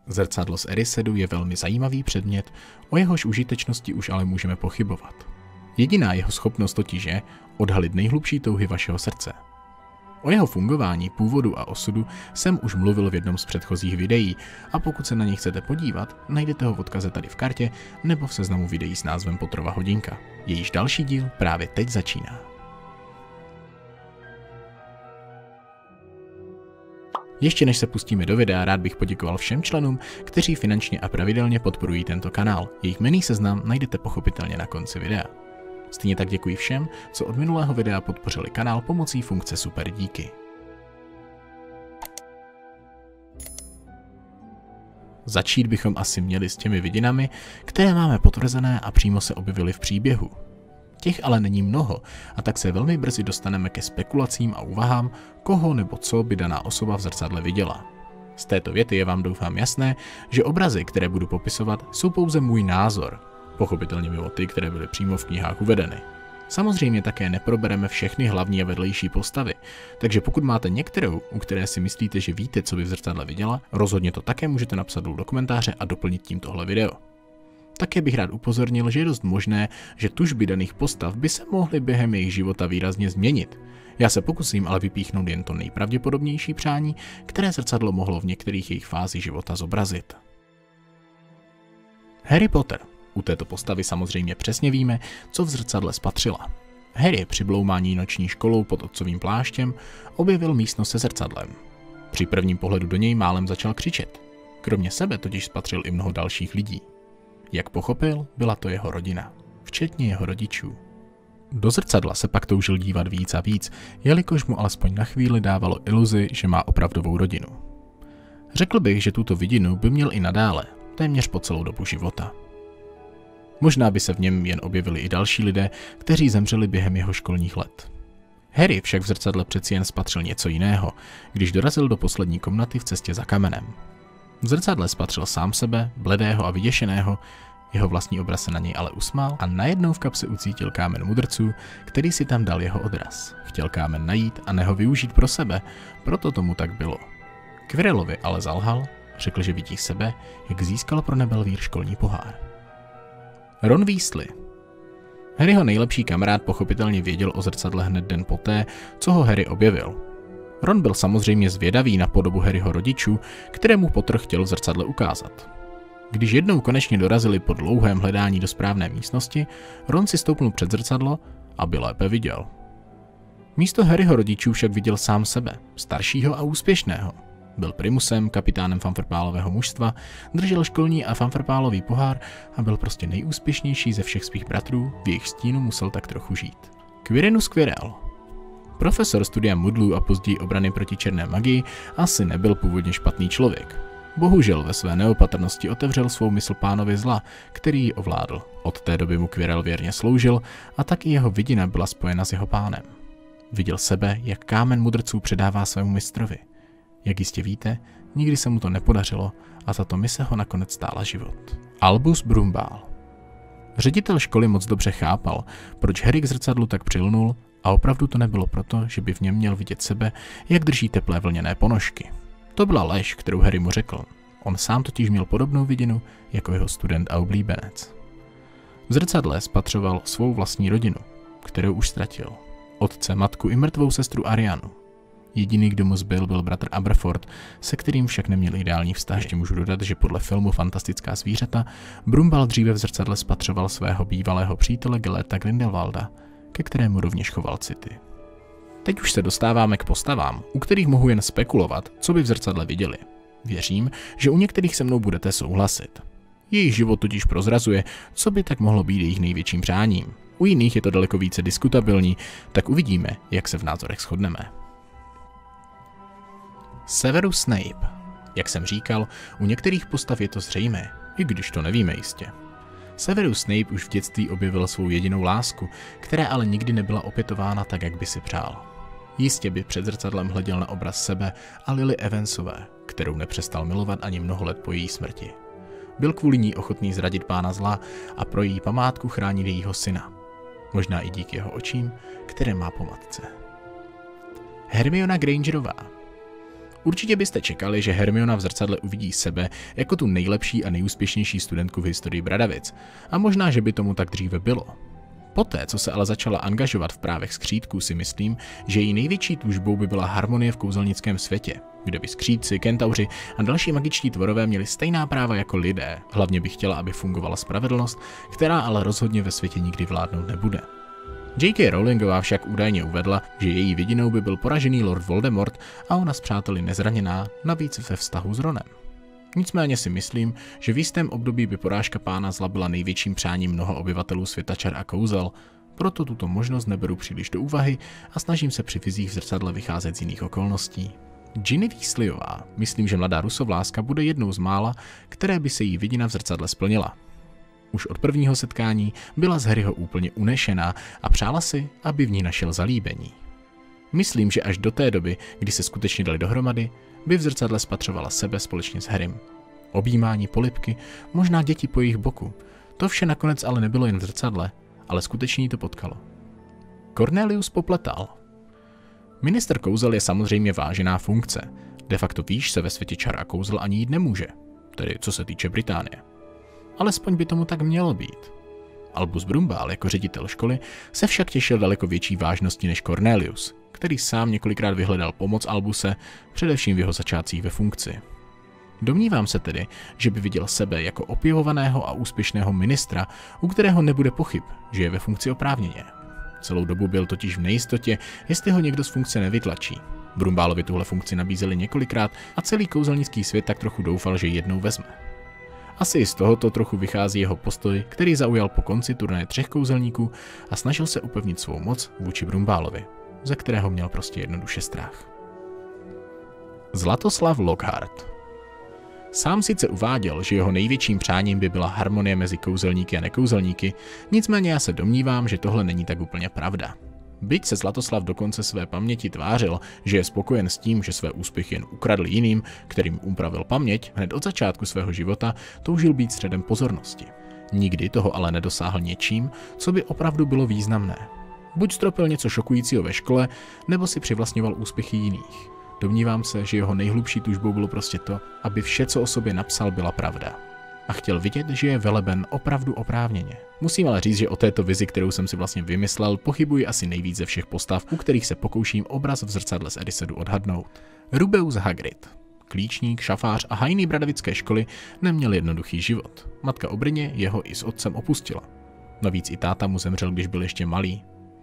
Zrcadlo z Erissedu je velmi zajímavý předmět, o jehož užitečnosti už ale můžeme pochybovat. Jediná jeho schopnost totiž je odhalit nejhlubší touhy vašeho srdce. O jeho fungování, původu a osudu jsem už mluvil v jednom z předchozích videí a pokud se na něj chcete podívat, najdete ho v odkaze tady v kartě nebo v seznamu videí s názvem Potterova hodinka. Jejíž další díl právě teď začíná. Ještě než se pustíme do videa, rád bych poděkoval všem členům, kteří finančně a pravidelně podporují tento kanál. Jejich jmenný seznam najdete pochopitelně na konci videa. Stejně tak děkuji všem, co od minulého videa podpořili kanál pomocí funkce Super díky. Začít bychom asi měli s těmi vidinami, které máme potvrzené a přímo se objevily v příběhu. Těch ale není mnoho a tak se velmi brzy dostaneme ke spekulacím a úvahám, koho nebo co by daná osoba v zrcadle viděla. Z této věty je vám doufám jasné, že obrazy, které budu popisovat, jsou pouze můj názor, pochopitelně mimo ty, které byly přímo v knihách uvedeny. Samozřejmě také neprobereme všechny hlavní a vedlejší postavy, takže pokud máte některou, u které si myslíte, že víte, co by v zrcadle viděla, rozhodně to také můžete napsat do komentáře a doplnit tím tohle video. Také bych rád upozornil, že je dost možné, že tužby daných postav by se mohly během jejich života výrazně změnit. Já se pokusím ale vypíchnout jen to nejpravděpodobnější přání, které zrcadlo mohlo v některých jejich fázích života zobrazit. Harry Potter. U této postavy samozřejmě přesně víme, co v zrcadle spatřila. Harry při bloumání noční školou pod otcovým pláštěm objevil místnost se zrcadlem. Při prvním pohledu do něj málem začal křičet. Kromě sebe totiž spatřil i mnoho dalších lidí. Jak pochopil, byla to jeho rodina, včetně jeho rodičů. Do zrcadla se pak toužil dívat víc a víc, jelikož mu alespoň na chvíli dávalo iluzi, že má opravdovou rodinu. Řekl bych, že tuto vidinu by měl i nadále, téměř po celou dobu života. Možná by se v něm jen objevili i další lidé, kteří zemřeli během jeho školních let. Harry však v zrcadle přeci jen spatřil něco jiného, když dorazil do poslední komnaty v cestě za kamenem. V zrcadle spatřil sám sebe, bledého a vyděšeného, jeho vlastní obraz se na něj ale usmál a najednou v kapse ucítil kámen mudrců, který si tam dal jeho odraz. Chtěl kámen najít a ne ho využít pro sebe, proto tomu tak bylo. Quirrellovi ale zalhal, řekl, že vidí sebe, jak získal pro Nebelvír školní pohár. Ron Weasley. Harryho nejlepší kamarád pochopitelně věděl o zrcadle hned den poté, co ho Harry objevil. Ron byl samozřejmě zvědavý na podobu Harryho rodičů, kterému Potter chtěl v zrcadle ukázat. Když jednou konečně dorazili po dlouhém hledání do správné místnosti, Ron si stoupnul před zrcadlo, aby lépe viděl. Místo Harryho rodičů však viděl sám sebe, staršího a úspěšného. Byl primusem, kapitánem fanfarpálového mužstva, držel školní a fanfarpálový pohár a byl prostě nejúspěšnější ze všech svých bratrů, v jejich stínu musel tak trochu žít. Quirinus Quirrell. Profesor studia mudlů a později obrany proti černé magii asi nebyl původně špatný člověk. Bohužel ve své neopatrnosti otevřel svou mysl pánovi zla, který ji ovládl. Od té doby mu Quirrell věrně sloužil a tak i jeho vidina byla spojena s jeho pánem. Viděl sebe, jak kámen mudrců předává svému mistrovi. Jak jistě víte, nikdy se mu to nepodařilo a tato mise ho nakonec stála život. Albus Brumbál. Ředitel školy moc dobře chápal, proč Harry k zrcadlu tak přilnul a opravdu to nebylo proto, že by v něm měl vidět sebe, jak drží teplé vlněné ponožky. To byla lež, kterou Harry mu řekl. On sám totiž měl podobnou vidinu jako jeho student a oblíbenec. V zrcadle spatřoval svou vlastní rodinu, kterou už ztratil. Otce, matku i mrtvou sestru Arianu. Jediný, kdo mu zbyl, byl bratr Aberforth, se kterým však neměl ideální vztah. Ještě můžu dodat, že podle filmu Fantastická zvířata Brumbál dříve v zrcadle spatřoval svého bývalého přítele Geleta Grindelwalda, ke kterému rovněž choval city. Teď už se dostáváme k postavám, u kterých mohu jen spekulovat, co by v zrcadle viděli. Věřím, že u některých se mnou budete souhlasit. Jejich život totiž prozrazuje, co by tak mohlo být jejich největším přáním. U jiných je to daleko více diskutabilní, tak uvidíme, jak se v názorech shodneme. Severus Snape. Jak jsem říkal, u některých postav je to zřejmé, i když to nevíme jistě. Severus Snape už v dětství objevil svou jedinou lásku, která ale nikdy nebyla opětována tak, jak by si přál. Jistě by před zrcadlem hleděl na obraz sebe a Lily Evansové, kterou nepřestal milovat ani mnoho let po její smrti. Byl kvůli ní ochotný zradit pána zla a pro její památku chránit jejího syna. Možná i díky jeho očím, které má po matce. Hermiona Grangerová. Určitě byste čekali, že Hermiona v zrcadle uvidí sebe jako tu nejlepší a nejúspěšnější studentku v historii Bradavic. A možná, že by tomu tak dříve bylo. Poté, co se ale začala angažovat v právech skřítků, si myslím, že její největší túžbou by byla harmonie v kouzelnickém světě, kde by skřídci, kentauři a další magičtí tvorové měli stejná práva jako lidé. Hlavně by chtěla, aby fungovala spravedlnost, která ale rozhodně ve světě nikdy vládnout nebude. J.K. Rowlingová však údajně uvedla, že její vidinou by byl poražený Lord Voldemort a ona s přáteli nezraněná, navíc ve vztahu s Ronem. Nicméně si myslím, že v jistém období by porážka pána zla byla největším přáním mnoha obyvatelů světa čar a kouzel, proto tuto možnost neberu příliš do úvahy a snažím se při vizích v zrcadle vycházet z jiných okolností. Ginny Weasleyová, myslím, že mladá rusovláska bude jednou z mála, které by se jí vidina v zrcadle splnila. Už od prvního setkání byla z Harryho úplně unešená a přála si, aby v ní našel zalíbení. Myslím, že až do té doby, kdy se skutečně dali dohromady, by v zrcadle spatřovala sebe společně s Harrym. Objímání, polibky, možná děti po jejich boku. To vše nakonec ale nebylo jen v zrcadle, ale skutečně jí to potkalo. Cornelius popletal. Ministr kouzel je samozřejmě vážená funkce. De facto výš se ve světě čar a kouzel ani jít nemůže, tedy co se týče Británie. Alespoň by tomu tak mělo být. Albus Brumbál jako ředitel školy se však těšil daleko větší vážnosti než Cornelius, který sám několikrát vyhledal pomoc Albuse, především v jeho začátcích ve funkci. Domnívám se tedy, že by viděl sebe jako opěvovaného a úspěšného ministra, u kterého nebude pochyb, že je ve funkci oprávněně. Celou dobu byl totiž v nejistotě, jestli ho někdo z funkce nevytlačí. Brumbálovi tuhle funkci nabízeli několikrát a celý kouzelnický svět tak trochu doufal, že jednou vezme. Asi i z tohoto trochu vychází jeho postoj, který zaujal po konci turnaje 3 kouzelníků a snažil se upevnit svou moc vůči Brumbálovi, ze kterého měl prostě jednoduše strach. Zlatoslav Lockhart. Sám sice uváděl, že jeho největším přáním by byla harmonie mezi kouzelníky a nekouzelníky, nicméně já se domnívám, že tohle není tak úplně pravda. Byť se Zlatoslav do konce své paměti tvářil, že je spokojen s tím, že své úspěchy jen ukradl jiným, kterým upravil paměť, hned od začátku svého života toužil být středem pozornosti. Nikdy toho ale nedosáhl něčím, co by opravdu bylo významné. Buď stropil něco šokujícího ve škole, nebo si přivlastňoval úspěchy jiných. Domnívám se, že jeho nejhlubší tužbou bylo prostě to, aby vše, co o sobě napsal, byla pravda. A chtěl vidět, že je veleben opravdu oprávněně. Musím ale říct, že o této vizi, kterou jsem si vlastně vymyslel, pochybuji asi nejvíc ze všech postav, u kterých se pokouším obraz v zrcadle z Edisedu odhadnout. Rubeus Hagrid. Klíčník, šafář a hajný bradavické školy neměl jednoduchý život. Matka Obrně jeho i s otcem opustila. Navíc i táta mu zemřel, když byl ještě malý.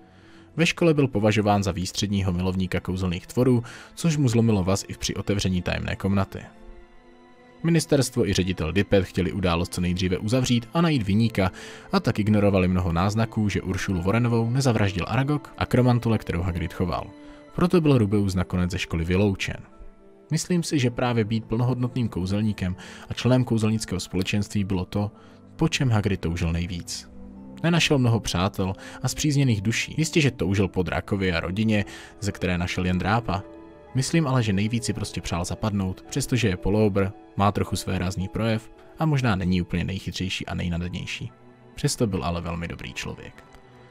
Ve škole byl považován za výstředního milovníka kouzelných tvorů, což mu zlomilo vaz i při otevření tajemné komnaty. Ministerstvo i ředitel Dippet chtěli událost co nejdříve uzavřít a najít viníka, a tak ignorovali mnoho náznaků, že Uršulu Warrenovou nezavraždil Aragog a kromantule, kterou Hagrid choval. Proto byl Rubeus nakonec ze školy vyloučen. Myslím si, že právě být plnohodnotným kouzelníkem a členem kouzelnického společenství bylo to, po čem Hagrid toužil nejvíc. Nenašel mnoho přátel a spřízněných duší. Jistě, že toužil po drakovi a rodině, ze které našel jen drápa. Myslím ale, že nejvíc si prostě přál zapadnout, přestože je poloobr, má trochu své rázný projev a možná není úplně nejchytřejší a nejnadanější. Přesto byl ale velmi dobrý člověk.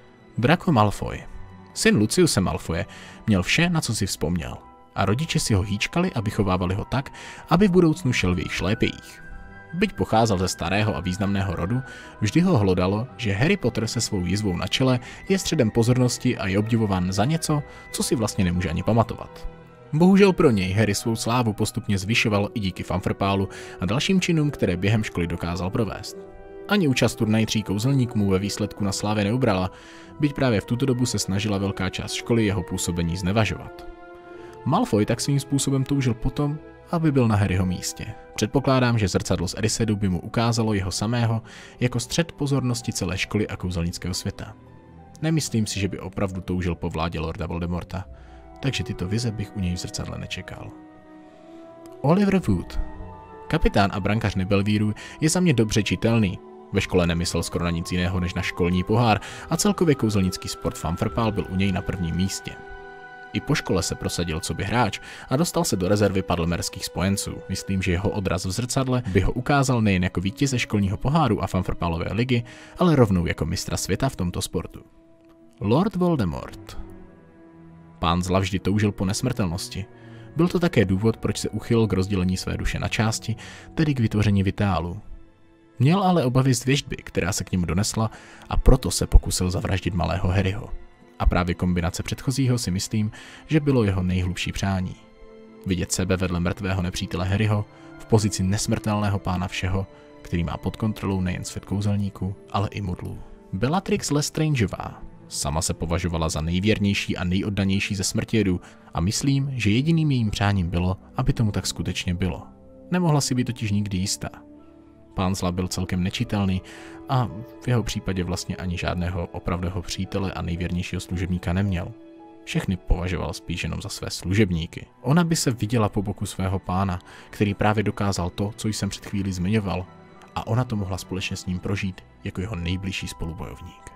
Draco Malfoy. Syn Luciuse Malfoye měl vše, na co si vzpomněl. A rodiče si ho hýčkali a vychovávali ho tak, aby v budoucnu šel v jejich šlépějích. Byť pocházel ze starého a významného rodu, vždy ho hlodalo, že Harry Potter se svou jizvou na čele je středem pozornosti a je obdivován za něco, co si vlastně nemůže ani pamatovat. Bohužel pro něj Harry svou slávu postupně zvyšoval i díky fanfrpálu a dalším činům, které během školy dokázal provést. Ani účast turnaji 3 kouzelníků mu ve výsledku na slávě neubrala, byť právě v tuto dobu se snažila velká část školy jeho působení znevažovat. Malfoy tak svým způsobem toužil potom, aby byl na Harryho místě. Předpokládám, že zrcadlo z Edisedu by mu ukázalo jeho samého jako střed pozornosti celé školy a kouzelnického světa. Nemyslím si, že by opravdu toužil po vládě Lorda Voldemorta, takže tyto vize bych u něj v zrcadle nečekal. Oliver Wood. Kapitán a brankař Nebelvíru je za mě dobře čitelný. Ve škole nemyslel skoro na nic jiného než na školní pohár a celkově kouzelnický sport fanfrpál byl u něj na prvním místě. I po škole se prosadil coby hráč a dostal se do rezervy padlmerských spojenců. Myslím, že jeho odraz v zrcadle by ho ukázal nejen jako vítěze školního poháru a fanfrpálové ligy, ale rovnou jako mistra světa v tomto sportu. Lord Voldemort. Pán zla vždy toužil po nesmrtelnosti. Byl to také důvod, proč se uchyl k rozdělení své duše na části, tedy k vytvoření vitálu. Měl ale obavy z věštby, která se k němu donesla, a proto se pokusil zavraždit malého Harryho. A právě kombinace předchozího si myslím, že bylo jeho nejhlubší přání. Vidět sebe vedle mrtvého nepřítele Harryho v pozici nesmrtelného pána všeho, který má pod kontrolou nejen svět kouzelníků, ale i mudlů. Bellatrix Lestrangeová sama se považovala za nejvěrnější a nejoddanější ze smrtědů a myslím, že jediným jejím přáním bylo, aby tomu tak skutečně bylo. Nemohla si být totiž nikdy jistá. Pán zla byl celkem nečitelný a v jeho případě vlastně ani žádného opravdového přítele a nejvěrnějšího služebníka neměl. Všechny považoval spíš jenom za své služebníky. Ona by se viděla po boku svého pána, který právě dokázal to, co jsem před chvílí zmiňoval, a ona to mohla společně s ním prožít jako jeho nejbližší spolubojovník.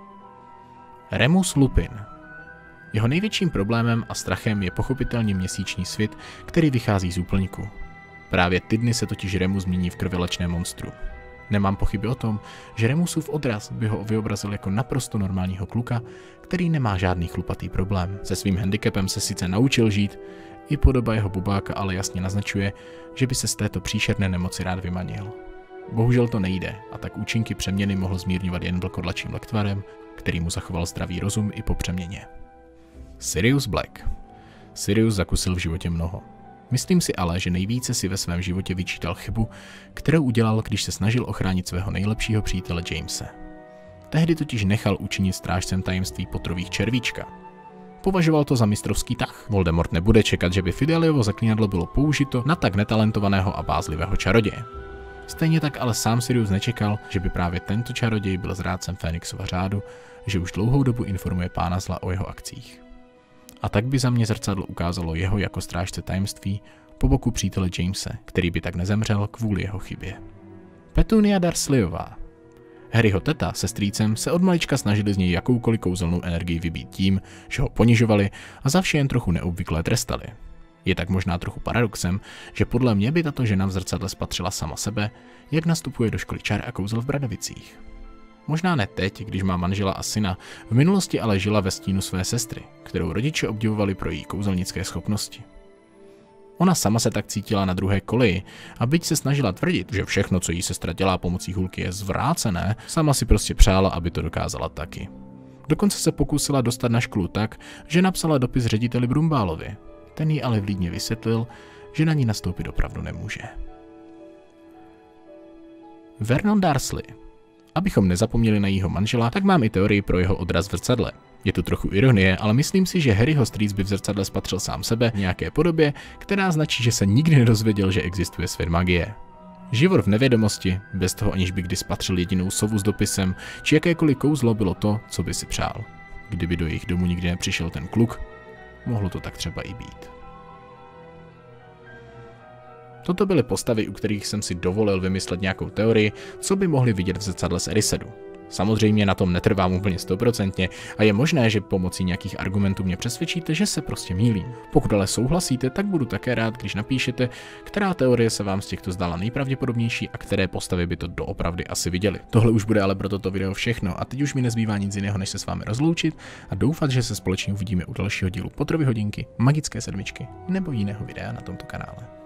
Remus Lupin. Jeho největším problémem a strachem je pochopitelně měsíční svit, který vychází z úplňku. Právě ty dny se totiž Remus změní v krvelečné monstru. Nemám pochyby o tom, že Remusův odraz by ho vyobrazil jako naprosto normálního kluka, který nemá žádný chlupatý problém. Se svým handicapem se sice naučil žít, i podoba jeho bubáka ale jasně naznačuje, že by se z této příšerné nemoci rád vymanil. Bohužel to nejde a tak účinky přeměny mohl zmírňovat jen vlkodlačím lektvarem, který mu zachoval zdravý rozum i po přeměně. Sirius Black. Sirius zakusil v životě mnoho. Myslím si ale, že nejvíce si ve svém životě vyčítal chybu, kterou udělal, když se snažil ochránit svého nejlepšího přítele Jamese. Tehdy totiž nechal učinit strážcem tajemství Potterových červíčka. Považoval to za mistrovský tah. Voldemort nebude čekat, že by Fideliovo zaklínadlo bylo použito na tak netalentovaného a bázlivého čaroděje. Stejně tak ale sám Sirius nečekal, že by právě tento čaroděj byl zrádcem Fénixova řádu, že už dlouhou dobu informuje pána zla o jeho akcích. A tak by za mě zrcadlo ukázalo jeho jako strážce tajemství po boku přítele Jamese, který by tak nezemřel kvůli jeho chybě. Petunia Dursleyová. Harryho teta se strýcem se od malička snažili z něj jakoukoliv kouzelnou energii vybít tím, že ho ponižovali a za vše jen trochu neobvykle trestali. Je tak možná trochu paradoxem, že podle mě by tato žena v zrcadle spatřila sama sebe, jak nastupuje do školy čar a kouzel v Bradavicích. Možná ne teď, když má manžela a syna, v minulosti ale žila ve stínu své sestry, kterou rodiče obdivovali pro její kouzelnické schopnosti. Ona sama se tak cítila na druhé koleji a byť se snažila tvrdit, že všechno, co jí sestra dělá pomocí hůlky, je zvrácené, sama si prostě přála, aby to dokázala taky. Dokonce se pokusila dostat na školu tak, že napsala dopis řediteli Brumbálovi. Ten jí ale vlídně vysvětlil, že na ní nastoupit opravdu nemůže. Vernon Dursley. Abychom nezapomněli na jeho manžela, tak mám i teorii pro jeho odraz v zrcadle. Je to trochu ironie, ale myslím si, že Harryho strýc by v zrcadle spatřil sám sebe v nějaké podobě, která značí, že se nikdy nedozvěděl, že existuje svět magie. Život v nevědomosti, bez toho aniž by kdy spatřil jedinou sovu s dopisem, či jakékoliv kouzlo bylo to, co by si přál. Kdyby do jejich domu nikdy nepřišel ten kluk, mohlo to tak třeba i být. Toto byly postavy, u kterých jsem si dovolil vymyslet nějakou teorii, co by mohli vidět v zrcadle z Erisedu. Samozřejmě na tom netrvám úplně 100% a je možné, že pomocí nějakých argumentů mě přesvědčíte, že se prostě mýlím. Pokud ale souhlasíte, tak budu také rád, když napíšete, která teorie se vám z těchto zdála nejpravděpodobnější a které postavy by to doopravdy asi viděli. Tohle už bude ale pro toto video všechno a teď už mi nezbývá nic jiného, než se s vámi rozloučit a doufat, že se společně uvidíme u dalšího dílu Potterovy hodinky, Magické sedmičky nebo jiného videa na tomto kanále.